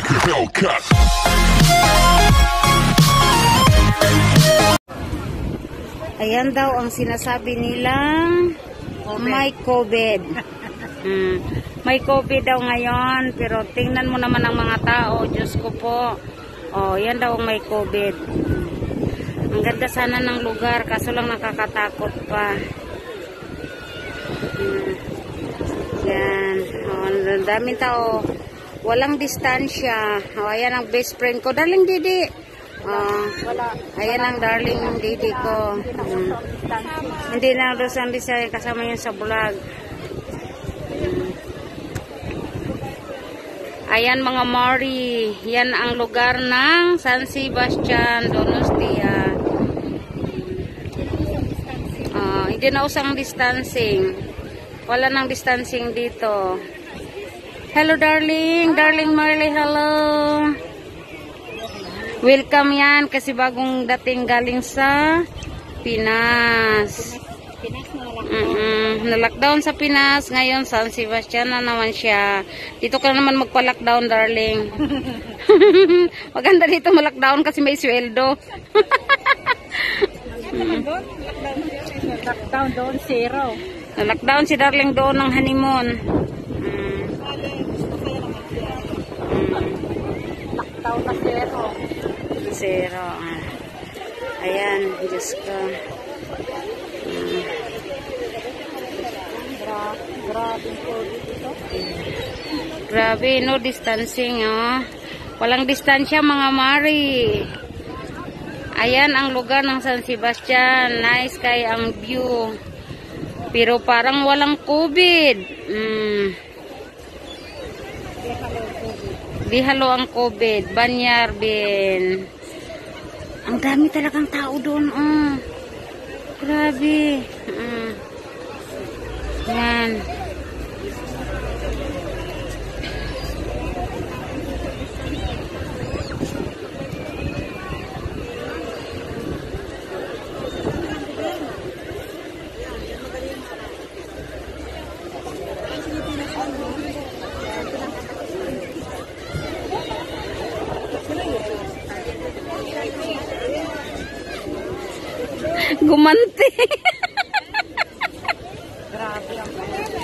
like a Hellcat. Ayan daw ang sinasabi nilang may COVID. May COVID daw ngayon, pero tingnan mo naman ang mga tao, Diyos ko po. Oh, yan daw ang may COVID. Ang ganda sana ng lugar, kaso lang nakakatakot pa. Yan. Oh, ang daming tao. Walang distansya. Oh, ayan ang best friend ko. Darling Didi. Ayan ang darling Didi ko. Hindi na doon siya kasama yun sa vlog. Ayan mga Mari. Yan ang lugar ng San Sebastian, Donostia. Hindi na usang distancing. Wala nang distancing dito. Hello darling. Darling Marley, hello. Welcome yan kasi bagong dating galing sa Pinas. Na-lockdown sa Pinas. Ngayon San Sebastian na naman siya. Dito ka naman magpa-lockdown darling. Maganda dito ma-lockdown kasi may sweldo. Lockdown doon, zero. Na-lockdown si darling doon ng honeymoon. Lockdown na zero. Zero. Ayan, Diyos ko. Grabe po dito. Grabe, no distancing, oh. Walang distansya, mga Mari. Ayan ang lugar ng San Sebastian. Nice kay ang view. Pero parang walang COVID. Di halo ang COVID. Banyar bin. Ang dami talagang tao doon, oh. Grabe. Yan. Gumanti. Grabe ang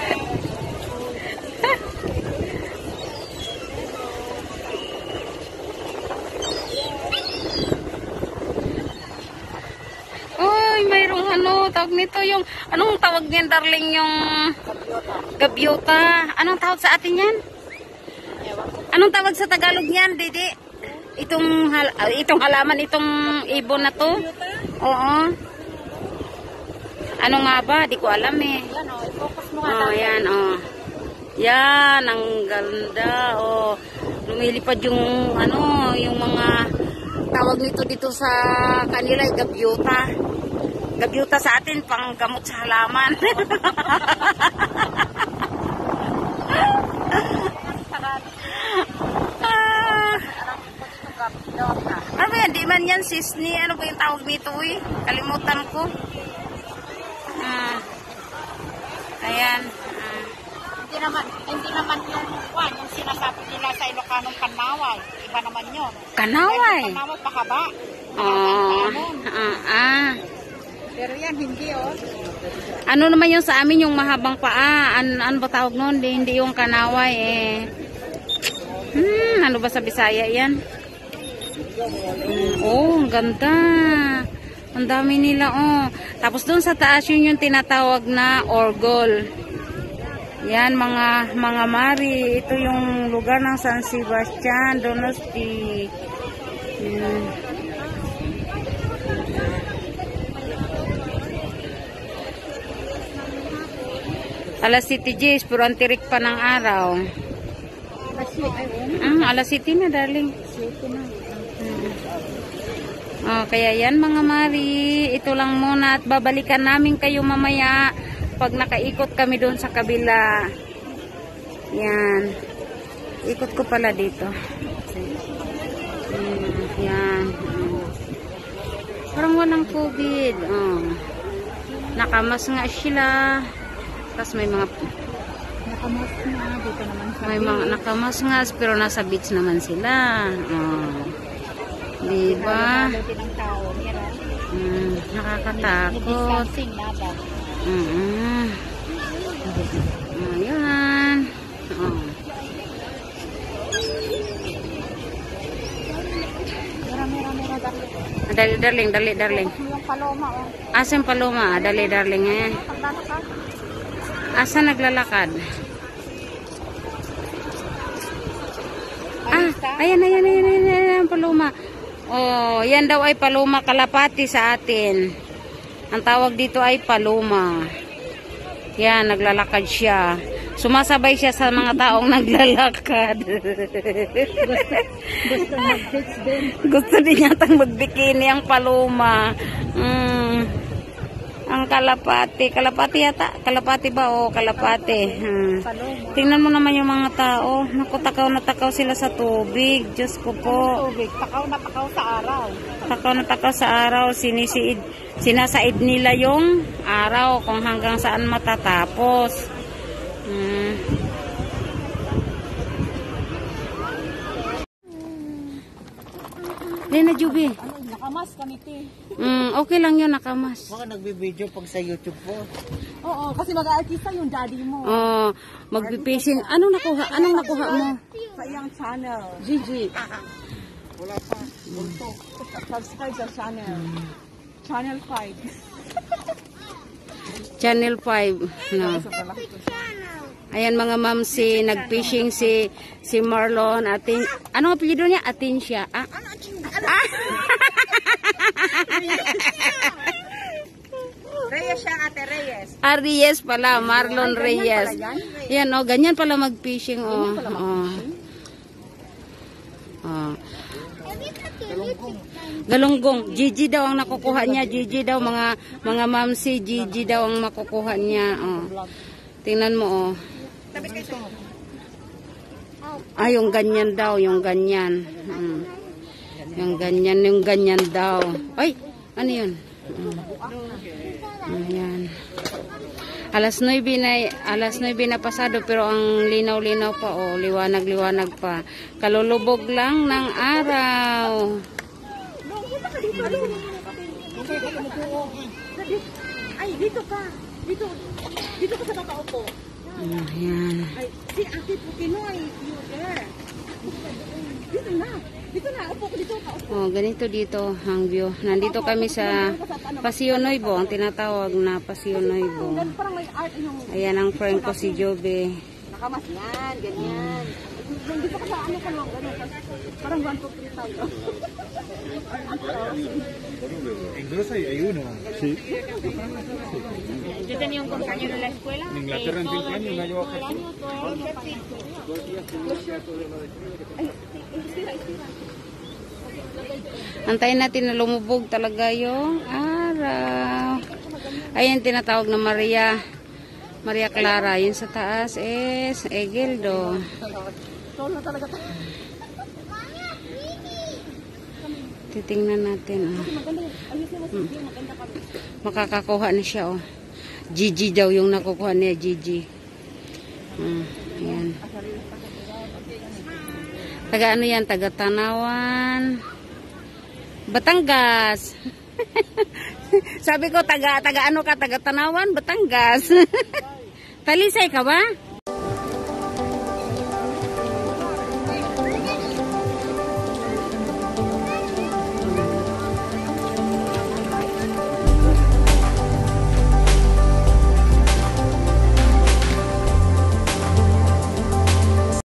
Uy, mayroong tawag nito yung, anong tawag niyan darling, yung gabyota. Anong tawag sa atin yan? Anong tawag sa Tagalog niyan, Didi? Itong halaman, itong ibon na to? Oo. Ano nga ba? Di ko alam eh. yan, i-focus mo nga. Yan, Yan, ang ganda, lumilipad yung, yung mga tawag nito dito sa kanila, gabyota. Gabyota sa atin, pang gamot sa halaman. Ano yan? Di man yan, sisni. Ano ba yung tawag nito eh? Kalimutan ko. Ayan. Hindi naman yung sinasabi nila sa Ilocanong kanaway. Iba naman yun. Kanaway? Kanaway pakaba. Pero yan, hindi Ano naman yung sa amin, yung mahabang paa? Ano ba tawag nun? Hindi yung kanaway eh. Ano ba sa Bisaya yan? Ang ganda. Ang dami nila, Tapos doon sa taas yun yung tinatawag na orgol. Yan, mga Mari. Ito yung lugar ng San Sebastian, Donosti. Alas 7 Gs, pero ang tirik pa ng araw. Alas 7 na, darling. Kaya yan mga Mari, ito lang muna at babalikan namin kayo mamaya pag nakaikot kami doon sa kabila. Yan. Ikot ko pala dito. Yan. Parang walang COVID. Nakamas nga sila. Tapos may mga nakamas na. Dito naman sa May mga nakamasngas pero nasa beach naman sila. Oh. Diba? Buti ng tao. Nakakatakot. Distancing na daw. Ayan. Oh. Mera. Dali, darling. Yung paloma, oh. Asan paloma? Dali, darling. Eh. Paglalakad. Asa naglalakad? Ayan, paloma. Oh, yan daw ay paloma kalapati sa atin. Ang tawag dito ay paloma. Yan, naglalakad siya. Sumasabay siya sa mga taong naglalakad. Gusto mag-fix din. Gusto din yatang magbikini ang paloma. Ang kalapati. Kalapati yata. Kalapati ba? O, kalapati. Paloma. Tingnan mo naman yung mga tao. Naku, takaw na takaw sila sa tubig. Diyos ko po. Tubig. Takaw na takaw sa araw. Takaw na takaw sa araw. Sinasaid nila yung araw kung hanggang saan matatapos. Lena Juby. Nakamas kami, te. Okay lang yun, nakamas. Mga nagbi-video pag sa YouTube po. Oo, kasi mag-aartista yung daddy mo. Oh, magpipishing. Anong nakuha mo? Sa iyang channel. Gigi. Wala pa. Bulto. Subscribe sa channel. Channel 5. Channel 5. No. Ayan mga ma'am, nag-fishing si Marlon. Ano apelyido niya? Atinsya. Reyes siya, ate Reyes. Reyes pala, Marlon Reyes. Yan, oh, ganyan pala mag-fishing. Oh. Galunggong. Gigi daw ang nakukuha niya. Gigi daw, mga mamsi. Gigi daw ang makukuha niya. Oh. Tingnan mo, oh. Yung ganyan daw, yung ganyan. Yung ganyan daw. Ay, ano yun? Ayan. Alas 9 na pasado pero ang linaw-linaw pa, oh, liwanag-liwanag pa. Kalulubog lang ng araw. Ay, dito ka. Dito ka sa nakaupo. Ayan. Ay, si Ate Putinoy, you there. Dito na, upo ko dito. Oh, ganito dito ang view. Nandito kami sa Paseo Nuevo, ang tinatawag na Paseo Nuevo. Parang may art yung Ayan ang friend ko si Jobe. nakamas yan, ganyan. Dito ka sa ano ka lang, ganun. Parang 1, 2, 3 tayo. English hay uno. Sí. Yo tenía un compañero en la escuela. En Inglaterra en 5 años no llevo a Antayin natin na lumubog talaga yung araw. Ayan tinatawag na Maria Clara. Yun sa taas is Egildo. Solo talaga tayo. Titingnan natin. Makakakuha na siya. Oh. Gigi daw yung nakukuha niya. Gigi. Ayan. Taga ano yan? Taga Tanawan. Batangas. Sabi ko taga ano ka? Taga Tanawan, Batangas. Talisay ka ba?